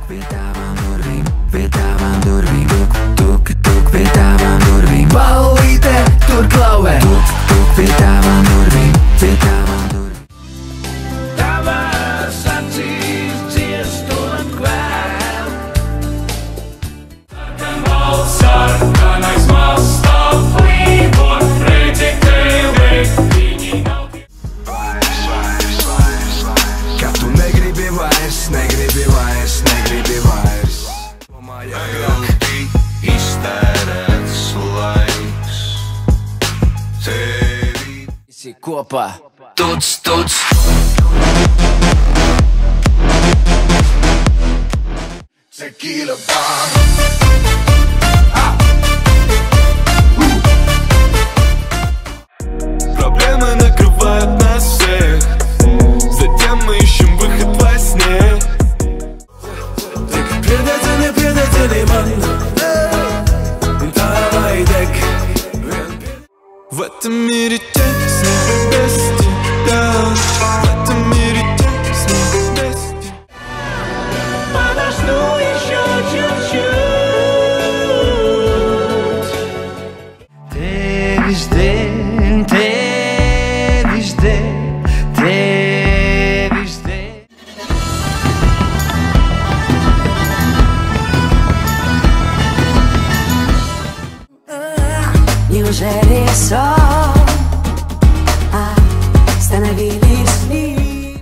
Vedavam durvīm, tuk, tuk, vedavam durvīm. Ballīte, tur klauvē. Tuk, tuk, vedavam durvīm, vedavam durvīm. Tavas acīs dziest un kvēl. Sarkanais mastā plīvot, redzi tevi, viņi nav tie. Ka tu negribi vairs, negribi vairs, negribi vairs. Naktī iztērēts laiks tevi. Visi kopā. Tuts, tuts. Tequila bar. Проблемы накрывают нас всех, затем мы ищем выход во сне. В этом мире тесно без тебя. В этом мире тесно без тебя. Подожду еще чуть-чуть. Ты везде, ты везде, ты везде. Неужели сон остановились сны?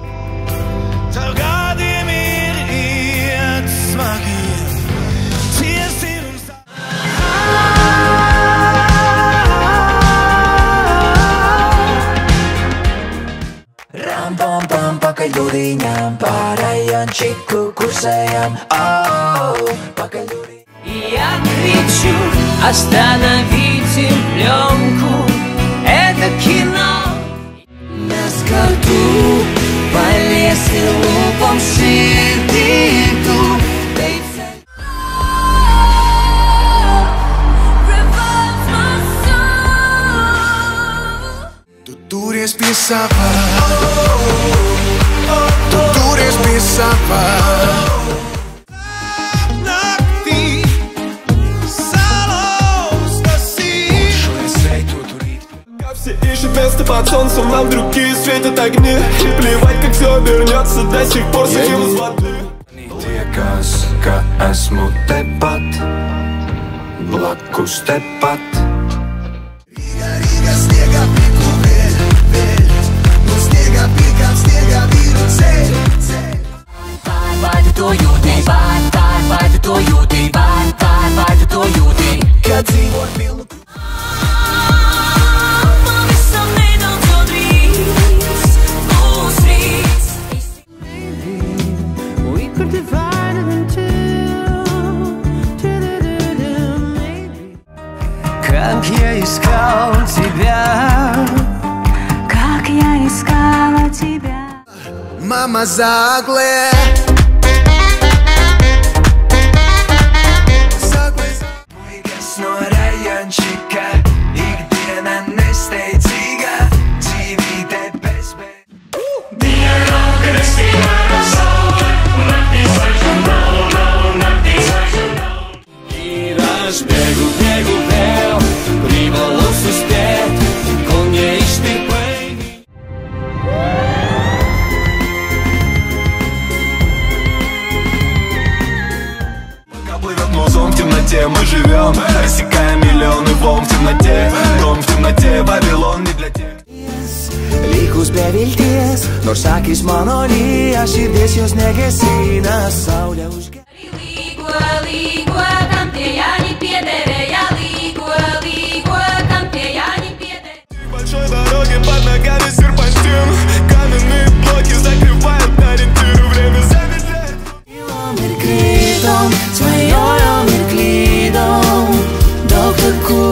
Verrate mir jetzt Magie. Ziehst ihn uns Рам-пам-пам по калюриням, по райончику курсаем. Пока люди. Я кричу, остановите пленку, это кино. На скоту по лесу лупом шириту. Tu turies pie sava. Tu turies pie sava. Naktī salos насить. Как все ищут место под солнцем, нам другие светят огни. Плевать, как все обернется, до сих пор сидим из воды. Tiekas, ka esmu tepat, blakus tepat. Riga, sniega piku vēl, vēl. No sniega pikam, sniega vīru ceļ, ceļ. Vai tu to jūti, vai tu to jūti, vai tu to jūti. Kad dzīvot pilnu. Pavisam nedaudz jau drīz būs rīts. We could divide it in two. Maybe. Как я искал тебя. Как я искала тебя. Мама загле. No rajončika, ikdiena nesteidzīga, dzīvīte bezbeidz. Viņa nav kristīna saule, un naktīs vairs nav, naktīs vairs nav. Īraš bēgu, bēgu vēl, privalos uspēt, kol neiztirpēji. Пока плывет музон в темноте, мы живем, рассекая миллионы волн в темноте. Дом в темноте, Вавилон не для тех. Likus pie vilties, nors akis mano lija, širdies jos negesina, saulė užgē. Līgo, līgo, kam tie jāņi piederēja. Līgo, līgo, kam tie jāņi piederēja. Большой дороги под ногами серпантин. Каменные блоки закрывают ориентиры. Время замедляет. Ir klīdom, svajojam ir klīdom, daug takų.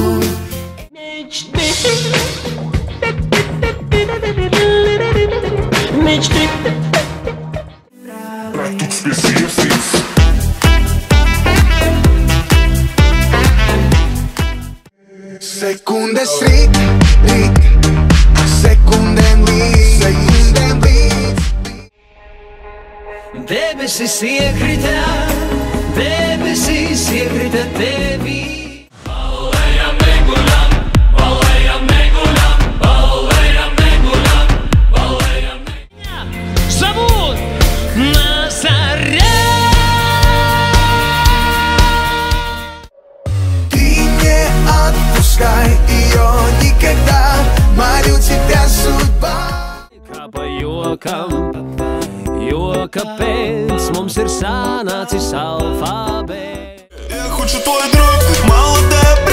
Sekundes rīt, rīt, sekundēm līdz, sekundēm līdz. Baby, Debesis iekrita, debesis iekrita tevī. Ballējam, neguļam, ballējam, neguļam, ballējam, neguļam, ballējam, neguļam. Зовут Назарет. Ты не отпускай ее никогда, молю тебя, судьба. Pa jokam, jo kāpēc mums ir sanācis alfabēts? Я хочу твой друг, молодая